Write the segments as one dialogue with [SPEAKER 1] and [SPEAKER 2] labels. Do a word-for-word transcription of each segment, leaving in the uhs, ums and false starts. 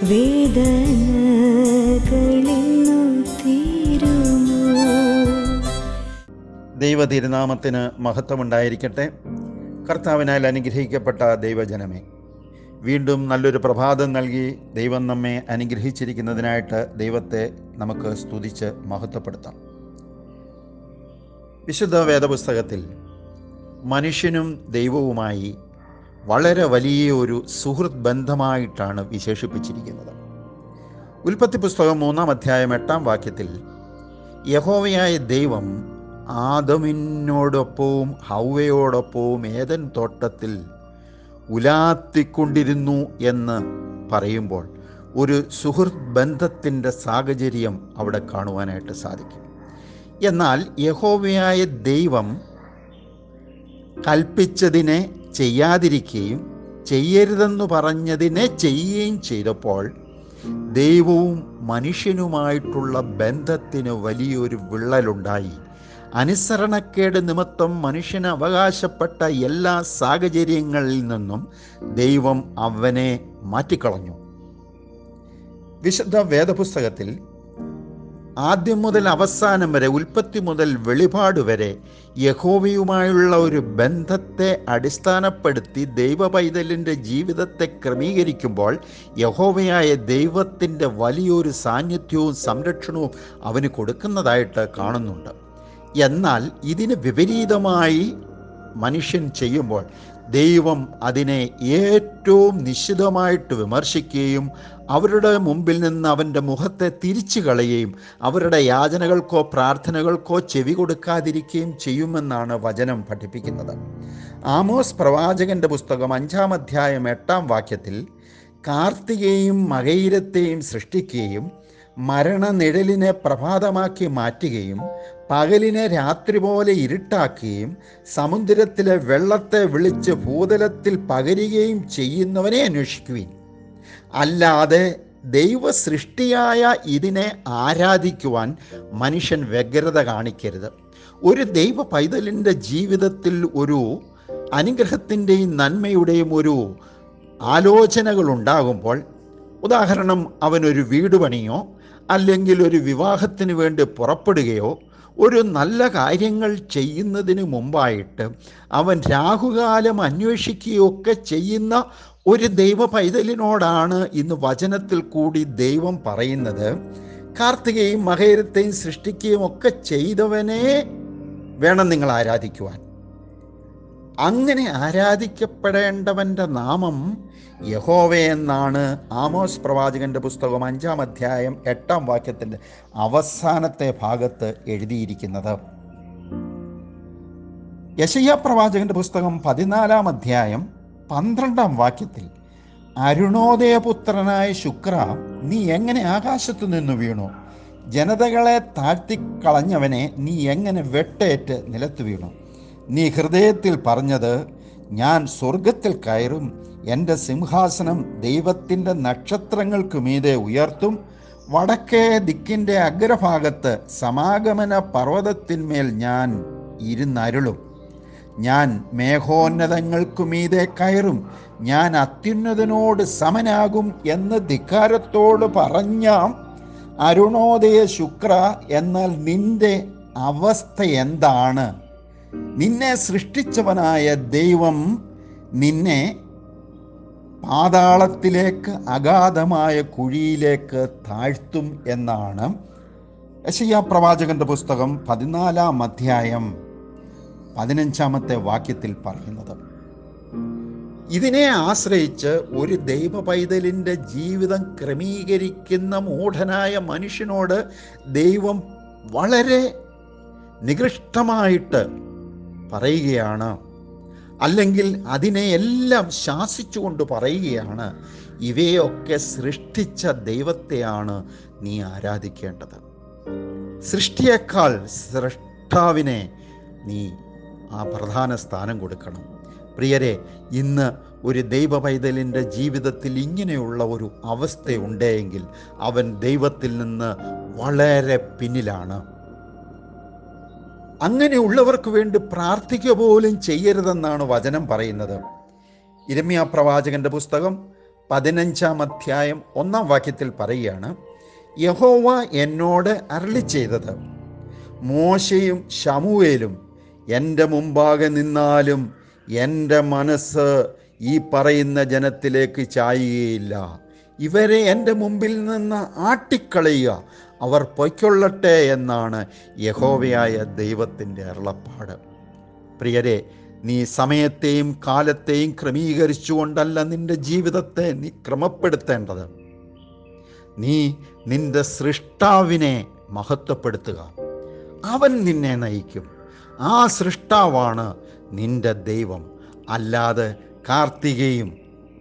[SPEAKER 1] വേദനകളിന്നു തീരുമോ?
[SPEAKER 2] ദൈവ തിരുനാമത്തിന് മഹത്വമുണ്ടായിരിക്കട്ടെ. കർത്താവിനാൽ അനുഗ്രഹിക്കപ്പെട്ട ദൈവജനമേ, വീണ്ടും നല്ലൊരു പ്രഭാതം നൽകി ദൈവം നമ്മെ അനുഗ്രഹിച്ചിരിക്കുന്നതിനായിട്ട് ദൈവത്തെ നമുക്ക് സ്തുതിച്ച് മഹത്വപ്പെടുത്താം. വിശുദ്ധ വേദപുസ്തകത്തിൽ മനുഷ്യനും ദൈവവുമായി വളരെ വലിയ ഒരു സുഹൃത്ത് ബന്ധമായിട്ടാണ് വിശേഷിപ്പിച്ചിരിക്കുന്നത്. ഉൽപ്പത്തി പുസ്തകം മൂന്നാം അധ്യായം എട്ടാം വാക്യത്തിൽ യഹോവയായ ദൈവം ആദമിനോടൊപ്പവും ഹൗവയോടൊപ്പവും ഏദൻ തോട്ടത്തിൽ ഉലാത്തിക്കൊണ്ടിരുന്നു എന്ന് പറയുമ്പോൾ ഒരു സുഹൃത്ത് ബന്ധത്തിൻ്റെ സാഹചര്യം അവിടെ കാണുവാനായിട്ട് സാധിക്കും. എന്നാൽ യഹോവയായ ദൈവം കൽപ്പിച്ചതിനെ ചെയ്യാതിരിക്കുകയും ചെയ്യരുതെന്ന് പറഞ്ഞതിനെ ചെയ്യുകയും ചെയ്തപ്പോൾ ദൈവവും മനുഷ്യനുമായിട്ടുള്ള ബന്ധത്തിന് വലിയൊരു വിള്ളലുണ്ടായി. അനുസരണക്കേട് നിമിത്തം മനുഷ്യന് അവകാശപ്പെട്ട എല്ലാ സാഹചര്യങ്ങളിൽ നിന്നും ദൈവം അവനെ മാറ്റിക്കളഞ്ഞു. വിശുദ്ധ വേദപുസ്തകത്തിൽ ആദ്യം മുതൽ അവസാനം വരെ, ഉൽപ്പത്തി മുതൽ വെളിപാട് വരെ യഹോവയുമായുള്ള ഒരു ബന്ധത്തെ അടിസ്ഥാനപ്പെടുത്തി ദൈവ പൈതലിൻ്റെ ജീവിതത്തെ ക്രമീകരിക്കുമ്പോൾ യഹോവയായ ദൈവത്തിൻ്റെ വലിയൊരു സാന്നിധ്യവും സംരക്ഷണവും അവന് കൊടുക്കുന്നതായിട്ട് കാണുന്നുണ്ട്. എന്നാൽ ഇതിന് വിപരീതമായി മനുഷ്യൻ ചെയ്യുമ്പോൾ ദൈവം അതിനെ ഏറ്റവും നിശ്ചിതമായിട്ട് വിമർശിക്കുകയും അവരുടെ മുമ്പിൽ നിന്ന് അവൻ്റെ മുഖത്തെ തിരിച്ചു കളയുകയും അവരുടെ യാചനകൾക്കോ പ്രാർത്ഥനകൾക്കോ ചെവി കൊടുക്കാതിരിക്കുകയും ചെയ്യുമെന്നാണ് വചനം പഠിപ്പിക്കുന്നത്. ആമോസ് പ്രവാചകൻ്റെ പുസ്തകം അഞ്ചാം അധ്യായം എട്ടാം വാക്യത്തിൽ കാർത്തികയെയും മകയിരത്തെയും സൃഷ്ടിക്കുകയും മരണനിഴലിനെ പ്രഭാതമാക്കി മാറ്റുകയും പകലിനെ രാത്രി പോലെ ഇരുട്ടാക്കുകയും സമുദ്രത്തിലെ വെള്ളത്തെ വിളിച്ച് ഭൂതലത്തിൽ പകരുകയും ചെയ്യുന്നവനെ അന്വേഷിക്കുവിൻ. അല്ലാതെ ദൈവ സൃഷ്ടിയായ ഇതിനെ ആരാധിക്കുവാൻ മനുഷ്യൻ വ്യഗ്രത കാണിക്കരുത്. ഒരു ദൈവ പൈതലിൻ്റെ ജീവിതത്തിൽ ഒരു അനുഗ്രഹത്തിൻ്റെയും നന്മയുടെയും ഒരു ആലോചനകൾ ഉണ്ടാകുമ്പോൾ, ഉദാഹരണം അവനൊരു വീട് പണിയോ അല്ലെങ്കിൽ ഒരു വിവാഹത്തിന് വേണ്ടി പുറപ്പെടുകയോ ഒരു നല്ല കാര്യങ്ങൾ ചെയ്യുന്നതിന് മുമ്പായിട്ട് അവൻ രാഹുകാലം അന്വേഷിക്കുകയൊക്കെ ചെയ്യുന്ന ഒരു ദൈവ പൈതലിനോടാണ് ഇന്ന് വചനത്തിൽ കൂടി ദൈവം പറയുന്നത്, കാർത്തികയും മകയിരത്തെയും സൃഷ്ടിക്കുകയും ഒക്കെ ചെയ്തവനെ വേണം നിങ്ങൾ ആരാധിക്കുവാൻ. അങ്ങനെ ആരാധിക്കപ്പെടേണ്ടവൻ്റെ നാമം യഹോവ എന്നാണ് ആമോസ് പ്രവാചകൻ്റെ പുസ്തകം അഞ്ചാം അധ്യായം എട്ടാം വാക്യത്തിൻ്റെ അവസാനത്തെ ഭാഗത്ത് എഴുതിയിരിക്കുന്നത്. യെശയ്യാ പ്രവാചകൻ്റെ പുസ്തകം പതിനാലാം അധ്യായം പന്ത്രണ്ടാം വാക്യത്തിൽ അരുണോദയപുത്രനായ ശുക്ര, നീ എങ്ങനെ ആകാശത്തു നിന്ന് വീണു? ജനതകളെ താഴ്ത്തിക്കളഞ്ഞവനെ, നീ എങ്ങനെ വെട്ടേറ്റ് നിലത്ത് വീണു? നീ ഹൃദയത്തിൽ പറഞ്ഞത്, ഞാൻ സ്വർഗത്തിൽ കയറും, എൻ്റെ സിംഹാസനം ദൈവത്തിൻ്റെ നക്ഷത്രങ്ങൾക്ക് മീതെ ഉയർത്തും, വടക്കേ ദിക്കിൻ്റെ അഗ്രഭാഗത്ത് സമാഗമന പർവ്വതത്തിന്മേൽ ഞാൻ ഇരുന്നരുളും. ഞാൻ മേഘോന്നതങ്ങൾക്കു മീതെ കയറും, ഞാൻ അത്യുന്നതനോട് സമനാകും എന്ന് ധിക്കാരത്തോട് പറഞ്ഞ അരുണോദയ ശുക്ര, എന്നാൽ നിന്റെ അവസ്ഥ എന്താണ്? നിന്നെ സൃഷ്ടിച്ചവനായ ദൈവം നിന്നെ പാതാളത്തിലേക്ക്, അഗാധമായ കുഴിയിലേക്ക് താഴ്ത്തും എന്നാണ് യെശയ്യാ പ്രവാചകന്റെ പുസ്തകം പതിനാലാം അധ്യായം പതിനഞ്ചാമത്തെ വാക്യത്തിൽ പറയുന്നത്. ഇതിനെ ആശ്രയിച്ച് ഒരു ദൈവ പൈതലിൻ്റെ ജീവിതം ക്രമീകരിക്കുന്ന മൂഢനായ മനുഷ്യനോട് ദൈവം വളരെ നികൃഷ്ടമായിട്ട് പറയുകയാണ്, അല്ലെങ്കിൽ അതിനെ എല്ലാം ശാസിച്ചുകൊണ്ട് പറയുകയാണ്, ഇവയൊക്കെ സൃഷ്ടിച്ച ദൈവത്തെയാണ് നീ ആരാധിക്കേണ്ടത്. സൃഷ്ടിയേക്കാൾ സൃഷ്ടാവിനെ നീ ആ പ്രധാന സ്ഥാനം കൊടുക്കണം. പ്രിയരെ, ഇന്ന് ഒരു ദൈവ പൈതലിൻ്റെ ജീവിതത്തിൽ ഇങ്ങനെയുള്ള ഒരു അവസ്ഥയുണ്ടെങ്കിൽ അവൻ ദൈവത്തിൽ നിന്ന് വളരെ പിന്നിലാണ്. അങ്ങനെയുള്ളവർക്ക് വേണ്ടി പ്രാർത്ഥിക്കുക പോലും ചെയ്യരുതെന്നാണ് വചനം പറയുന്നത്. യിരെമ്യാ പ്രവാചകന്റെ പുസ്തകം പതിനഞ്ചാം അധ്യായം ഒന്നാം വാക്യത്തിൽ പറയുകയാണ്, യഹോവ എന്നോട് അരുളി ചെയ്തത്, മോശയും ശമൂവേലും എൻ്റെ മുമ്പാകെ നിന്നാലും എൻ്റെ മനസ്സ് ഈ പറയുന്ന ജനത്തിലേക്ക് ചായുകയില്ല. ഇവരെ എൻ്റെ മുമ്പിൽ നിന്ന് ആട്ടിക്കളയുക, അവർ പൊയ്ക്കൊള്ളട്ടെ എന്നാണ് യഹോവയായ ദൈവത്തിൻ്റെ അരുളപ്പാട്. പ്രിയരെ, നീ സമയത്തെയും കാലത്തെയും ക്രമീകരിച്ചുകൊണ്ടല്ല നിൻ്റെ ജീവിതത്തെ നീ ക്രമപ്പെടുത്തേണ്ടത്. നീ നിൻ്റെ സൃഷ്ടാവിനെ മഹത്വപ്പെടുത്തുക. അവൻ നിന്നെ നയിക്കും. ആ സൃഷ്ടാവാണ് നിൻ്റെ ദൈവം, അല്ലാതെ കാർത്തികയും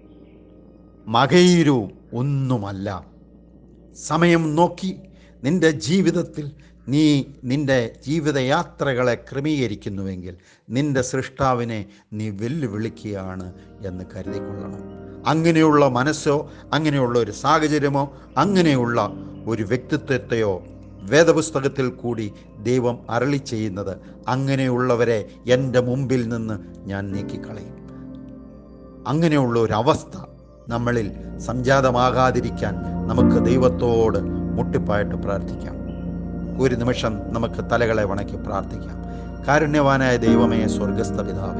[SPEAKER 2] മകയിരവും ഒന്നുമല്ല. സമയം നോക്കി നിൻ്റെ ജീവിതത്തിൽ നീ നിൻ്റെ ജീവിതയാത്രകളെ ക്രമീകരിക്കുന്നുവെങ്കിൽ നിൻ്റെ സൃഷ്ടാവിനെ നീ വെല്ലുവിളിക്കുകയാണ് എന്ന് കരുതിക്കൊള്ളണം. അങ്ങനെയുള്ള മനസ്സോ അങ്ങനെയുള്ള ഒരു സാഹചര്യമോ അങ്ങനെയുള്ള ഒരു വ്യക്തിത്വത്തെയോ വേദപുസ്തകത്തിൽ കൂടി ദൈവം അരുളി ചെയ്യുന്നത്, അങ്ങനെയുള്ളവരെ എൻ്റെ മുമ്പിൽ നിന്ന് ഞാൻ നീക്കിക്കളയും. അങ്ങനെയുള്ള ഒരവസ്ഥ നമ്മളിൽ സംജാതമാകാതിരിക്കാൻ നമുക്ക് ദൈവത്തോട് മുട്ടിപ്പായിട്ട് പ്രാർത്ഥിക്കാം. ഒരു നിമിഷം നമുക്ക് തലകളെ വണക്കി പ്രാർത്ഥിക്കാം. കാരുണ്യവാനായ ദൈവമേ, സ്വർഗസ്ഥ പിതാവേ,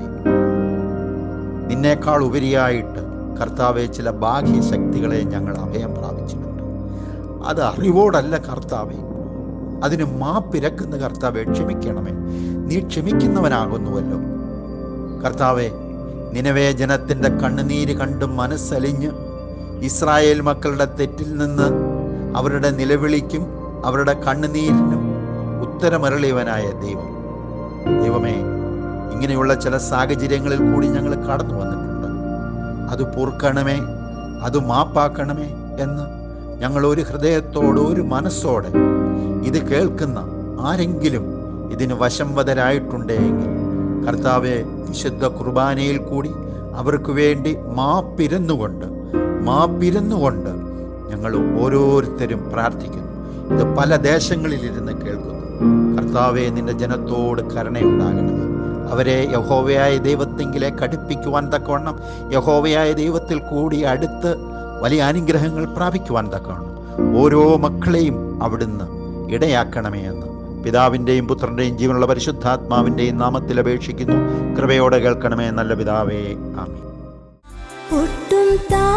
[SPEAKER 2] നിന്നേക്കാൾ ഉപരിയായിട്ട് കർത്താവെ ചില ബാഹ്യ ശക്തികളെ ഞങ്ങൾ അഭയം പ്രാപിച്ചിട്ടുണ്ട്. അത് അറിവോടല്ല കർത്താവെ, അതിന് മാപ്പിരക്കുന്ന കർത്താവെ ക്ഷമിക്കണമേ. നീ ക്ഷമിക്കുന്നവനാകുന്നുവല്ലോ കർത്താവെ. നിനവേ ജനത്തിൻ്റെ കണ്ണുനീര് കണ്ട് മനസ്സലിഞ്ഞ് ഇസ്രായേൽ മക്കളുടെ തെറ്റിൽ നിന്ന് അവരുടെ നിലവിളിക്കും അവരുടെ കണ്ണുനീരിനും ഉത്തരമരളിയവനായ ദൈവം, ദൈവമേ, ഇങ്ങനെയുള്ള ചില സാഹചര്യങ്ങളിൽ കൂടി ഞങ്ങൾ കടന്നു വന്നിട്ടുണ്ട്. അത് പൊറുക്കണമേ, അത് മാപ്പാക്കണമേ എന്ന് ഞങ്ങൾ ഒരു ഹൃദയത്തോട് ഒരു മനസ്സോടെ ഇത് കേൾക്കുന്ന ആരെങ്കിലും ഇതിന് വശംവദരായിട്ടുണ്ടെങ്കിൽ കർത്താവെ, വിശുദ്ധ കുർബാനയിൽ കൂടി അവർക്ക് വേണ്ടി മാപ്പിരുന്നുകൊണ്ട് മാപ്പിരുന്നുകൊണ്ട് ഞങ്ങൾ ഓരോരുത്തരും പ്രാർത്ഥിക്കുന്നു. ഇത് പല ദേശങ്ങളിലിരുന്ന് കേൾക്കുന്നു. കർത്താവെ, നിന്റെ ജനത്തോട് കരുണയുണ്ടാകണമേ. അവരെ യഹോവയായ ദൈവത്തെങ്കിലേക്ക് അടുപ്പിക്കുവാൻ തക്കവണ്ണം, യഹോവയായ ദൈവത്തിൽ കൂടി അടുത്ത് വലിയ അനുഗ്രഹങ്ങൾ പ്രാപിക്കുവാൻ തക്കവണ്ണം ഓരോ മക്കളെയും അവിടുന്ന് ഇടയാക്കണമേ എന്ന് പിതാവിൻ്റെയും പുത്രൻ്റെയും ജീവനുള്ള പരിശുദ്ധാത്മാവിൻ്റെയും നാമത്തിൽ അപേക്ഷിക്കുന്നു. കൃപയോടെ കേൾക്കണമേ നല്ല പിതാവേ, ആമേൻ.
[SPEAKER 1] ഒട്ടും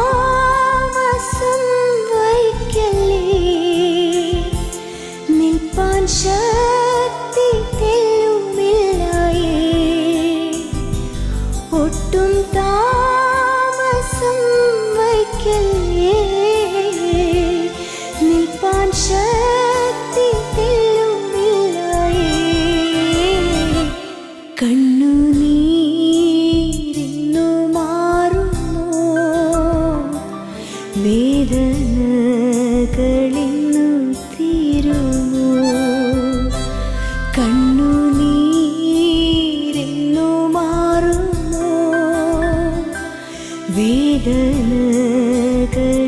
[SPEAKER 1] താമസം വൈക്കല്ലേ, നിൽപ്പാൻ ശക്തി തെല്ലുമില്ലായേ. ഒട്ടും താമസം വൈക്കല്ലേ, നിൽപ്പാൻ ശക്തി തെല്ലുമില്ലായേ. കണ്ണുനീരിന്നു മാറുമോ, വേദനകളിന്നു തീരുമോ. കണ്ണുനീരിന്നു മാറുമോ, വേദനകൾ